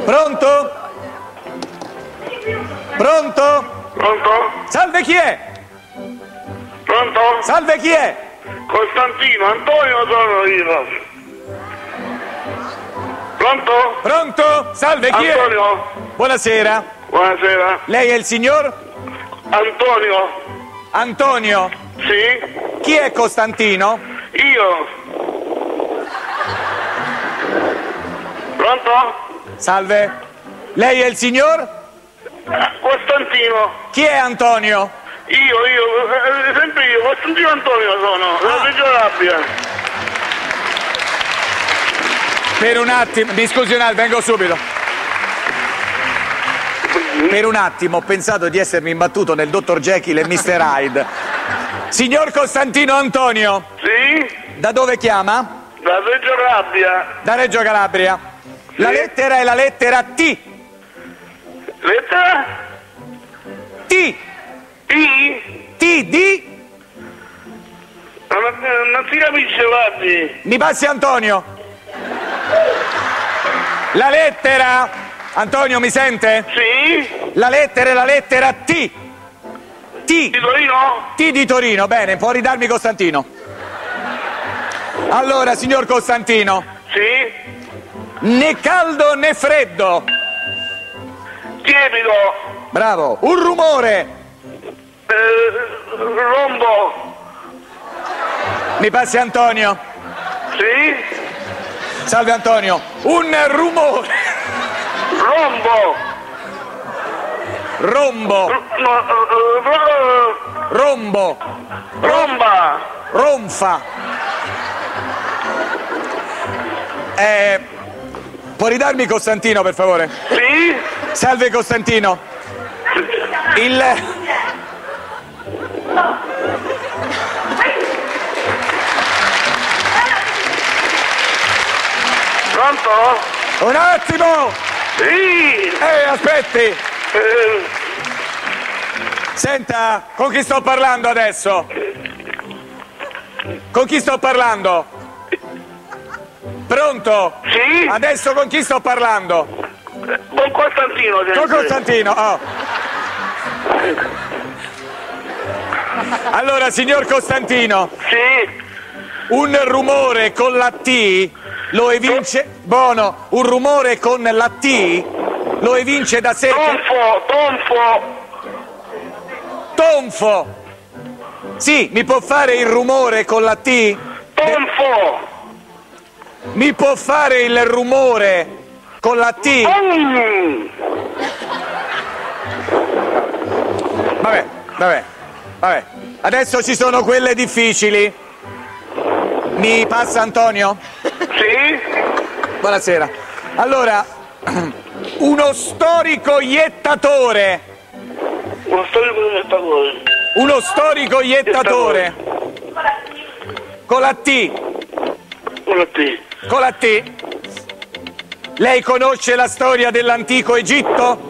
Pronto? Pronto? Pronto? Salve, chi è? Pronto? Salve, chi è? Costantino, Antonio sono io. Pronto? Pronto? Salve, chi è? Antonio? Buonasera. Buonasera. Lei è il signor? Antonio? Antonio. Sì? Chi è Costantino? Io? Pronto? Salve. Lei è il signor? Costantino? Chi è Antonio? Sempre io, Costantino Antonio sono, della Reggio Calabria. Per un attimo, mi scusi un attimo, vengo subito. Per un attimo ho pensato di essermi imbattuto nel dottor Jekyll e Mr. Hyde. Signor Costantino Antonio? Sì? Da dove chiama? Da Reggio Calabria. Da Reggio Calabria. La Sì. lettera è la lettera T. Lettera? T. T? T di... Non si capisce, guardi. Mi passi Antonio. La lettera... Antonio, mi sente? Sì? La lettera è la lettera T. Di T. Torino? T di Torino. Bene, può ridarmi Costantino. Allora, signor Costantino, Sì? né caldo né freddo. Tiepido. Bravo. Un rumore. Rombo. Mi passi Antonio. Sì? Salve Antonio. Un rumore. Rombo. Rombo. Rombo. Romba. Ronfa. Può ridarmi Costantino, per favore? Sì? Salve Costantino. Pronto? Un attimo! Sì? Aspetti! Senta, con chi sto parlando adesso? Con chi sto parlando? Pronto? Sì? Adesso con chi sto parlando? Con Costantino, Con sempre. Costantino, oh. Allora, signor Costantino, Sì? un rumore con la T lo evince... Buono, un rumore con la T lo evince da sé... Tonfo. Tonfo! Sì, mi può fare il rumore con la T? Tonfo. Mi può fare il rumore con la T? Vabbè. Adesso ci sono quelle difficili. Mi passa Antonio? Sì? Buonasera. Allora, uno storico iettatore. Uno storico iettatore. Uno storico iettatore. Con la T. Con te. Con la T. Lei conosce la storia dell'antico Egitto?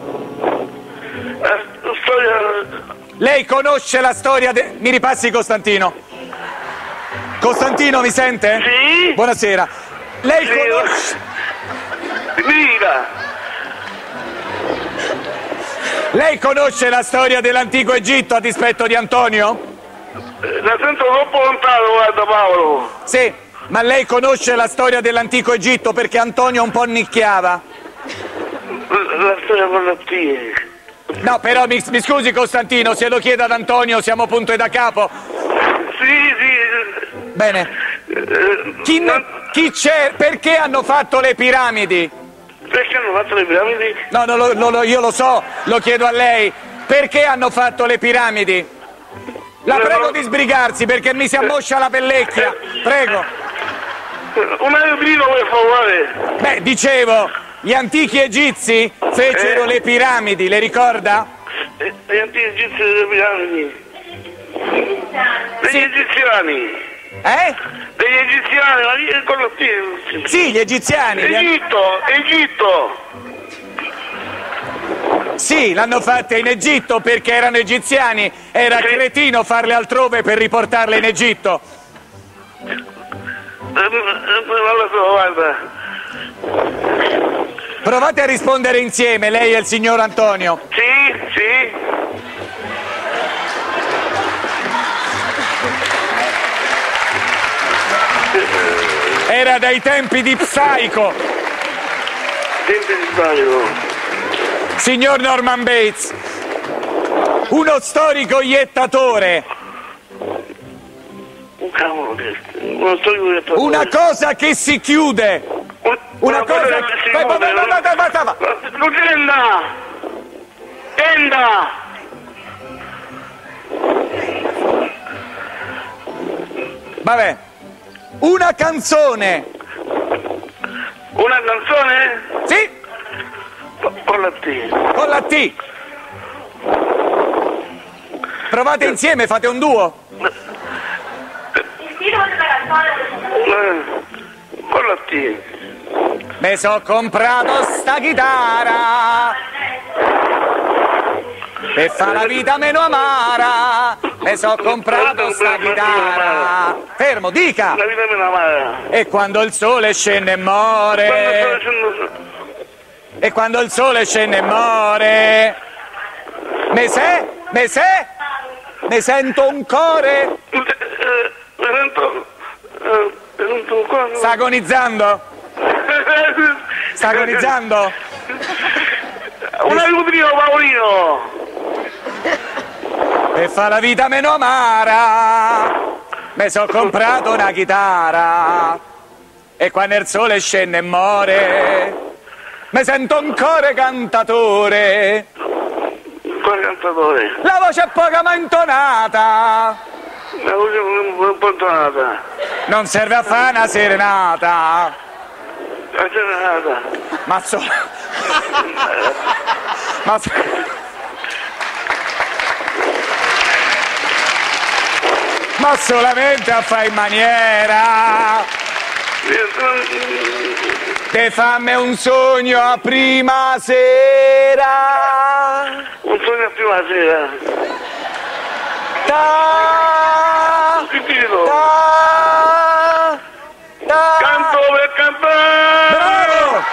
Storia... Lei conosce la storia mi ripassi Costantino? Costantino, mi sente? Sì? Buonasera. Lei Sì. conosce... Dica. Lei conosce la storia dell'antico Egitto a dispetto di Antonio? La sento troppo lontano, guarda Paolo. Sì, ma lei conosce la storia dell'antico Egitto perché Antonio un po' nicchiava? La storia con la T. No, però mi scusi Costantino, se lo chiedo ad Antonio siamo punto e da capo. Sì. Bene. Chi c'è? Perché hanno fatto le piramidi? Perché hanno fatto le piramidi? No, io lo so, lo chiedo a lei. Perché hanno fatto le piramidi? La prego di sbrigarsi perché mi si ammoscia la pellecchia. Prego. Un aiutino per favore. Beh, dicevo, gli antichi egizi fecero le piramidi, le ricorda? Gli antichi egizi delle piramidi. Degli egiziani. Degli egiziani, ma con la T. Sì, gli egiziani. Egitto. Sì, l'hanno fatta in Egitto perché erano egiziani. Era cretino farle altrove per riportarle in Egitto. Non lo so, guarda. Provate a rispondere insieme, lei e il signor Antonio. Sì, sì. Era dai tempi di Psycho. Tempi di sbaglio. Signor Norman Bates, uno storico iettatore. Cavolo, uno storico iettatore. Una cosa che si chiude. Una cosa che si chiude. Tenda! Tenda! Vabbè. Una canzone. Una canzone? Sì, Con la T. con la T. Provate insieme, fate un duo. Con la T. Mi so comprato sta chitarra per fare la vita meno amara. Mi so comprato sta chitarra. Fermo, dica. La vita meno amara. E quando il sole scende e muore. E quando il sole scende e muore. Me sento un core. Sta agonizzando? Sta agonizzando? Un aiutino, Paolino! Per fare la vita meno amara mi sono comprato una chitarra e quando il sole scende e muore mi sento un core cantatore. Core cantatore? La voce è poca ma intonata. La voce è un po' intonata. Non serve a fare una serenata. La serenata? Ma solamente a fare in maniera te fammi un sogno a prima sera. Un sogno a prima sera. Canto per cantare. Bravo!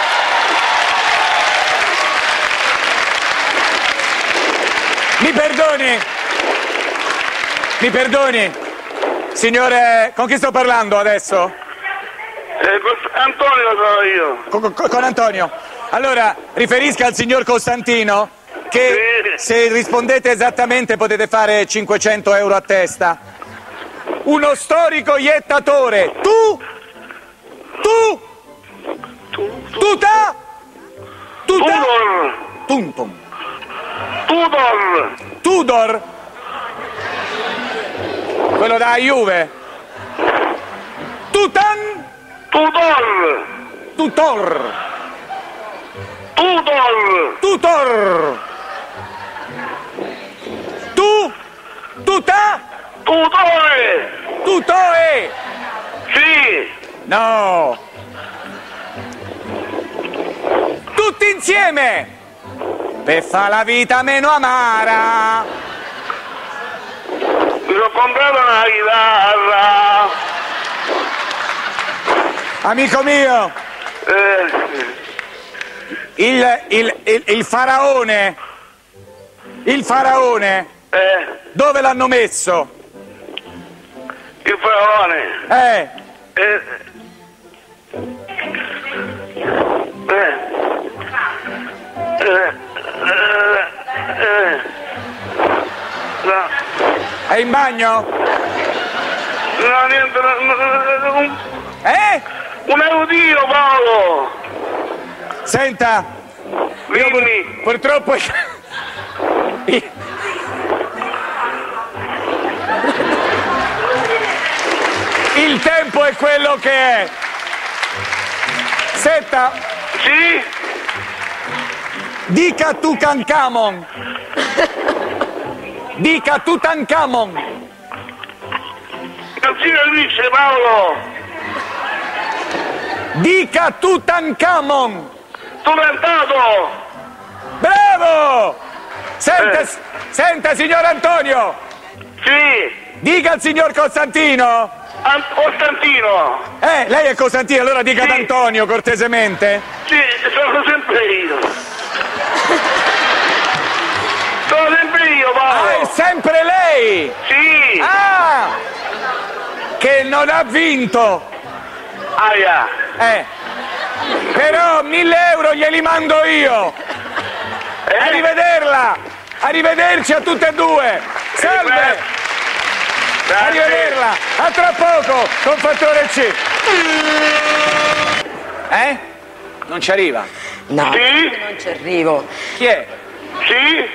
Mi perdoni, signore, con chi sto parlando adesso? Con Antonio sono io. Con Antonio. Allora, riferisca al signor Costantino che se rispondete esattamente potete fare 500 euro a testa. Uno storico iettatore. Tudor. Quello da Juve. Tutor. Tutore. Sì. No. Tutti insieme. Per fare la vita meno amara. Mi sono comprato una chitarra. Amico mio, il faraone, dove l'hanno messo? Il faraone. È in bagno? No, niente. Un aiutino, Paolo. Senta, Dimmi. purtroppo il tempo è quello che è. Senta, Sì? dica Tutankhamon. Dica Tutankhamon. Non si capisce, Paolo. Dica Tutankhamon. Tu l'hai dato. Bravo! Senta, signor Antonio. Sì. Dica al signor Costantino Costantino. Lei è Costantino, allora dica ad Antonio, cortesemente. Sì, sono sempre io. Sono sempre io, Paolo. È sempre lei! Sì. Che non ha vinto! Aia. Però 1.000 euro glieli mando io! Arrivederla! Arrivederci a tutte e due! Salve! Grazie. Arrivederla! A tra poco con Fattore C! Non ci arriva? No, Sì? non ci arrivo. Chi è? Sì?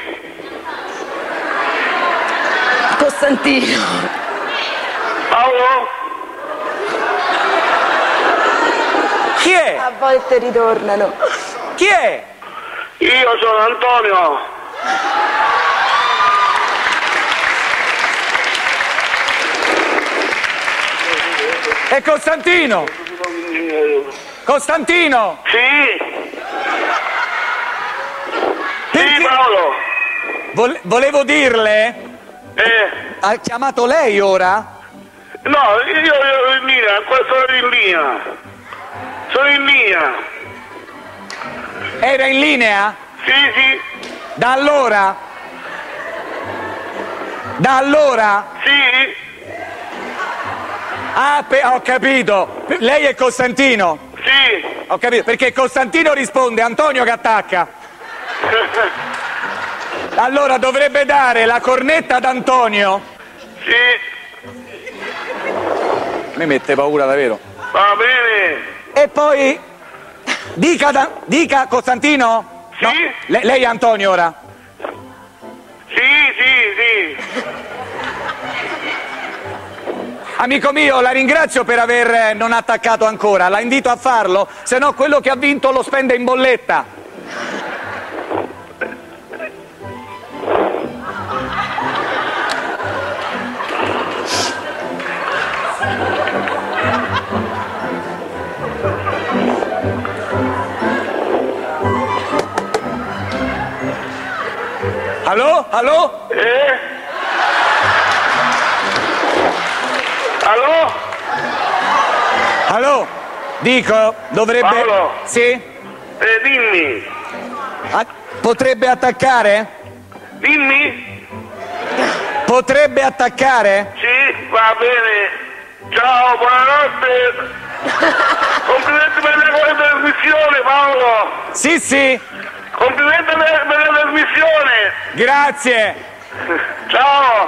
Costantino. Paolo? Chi è? A volte ritornano. Chi è? Io sono Antonio. È Costantino! Costantino! Sì? Sì, Paolo. Volevo dirle... Ha chiamato lei ora? No, io in linea, sono in linea. Sono in linea. Era in linea? Sì, sì. Da allora? Da allora? Sì? Ho capito. Lei è Costantino? Sì. Ho capito, perché Costantino risponde, Antonio che attacca. Allora dovrebbe dare la cornetta ad Antonio. Sì. Mi mette paura davvero. Va bene. E poi dica Costantino? Sì? No, lei è Antonio ora? Sì, sì, sì. Amico mio, la ringrazio per aver non attaccato ancora, la invito a farlo, se no quello che ha vinto lo spende in bolletta. Allo? Allo? Allo? Allo? Dico, dovrebbe... Paolo? Sì? Dimmi. Potrebbe attaccare? Dimmi? Potrebbe attaccare? Sì, va bene. Ciao, buonanotte. Complimenti per la trasmissione, Paolo. Sì, sì. Complimenti per la trasmissione. Grazie. Ciao.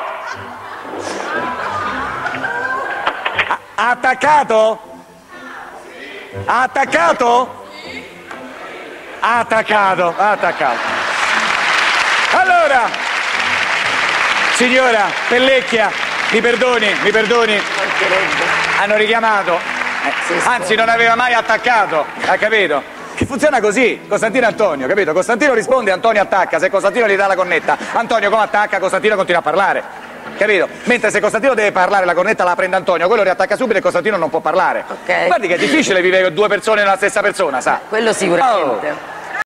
Ha attaccato? Ha attaccato? Ha attaccato, ha attaccato. Allora, signora Pellecchia, mi perdoni. Hanno richiamato. Anzi, non aveva mai attaccato, ha capito? Che funziona così, Costantino Antonio, capito? Costantino risponde, Antonio attacca, se Costantino gli dà la cornetta, Antonio come attacca, Costantino continua a parlare, capito? Mentre se Costantino deve parlare, la cornetta la prende Antonio, quello riattacca subito e Costantino non può parlare. Ok. Guardi che è difficile vivere con due persone nella stessa persona, sa? Quello sicuramente.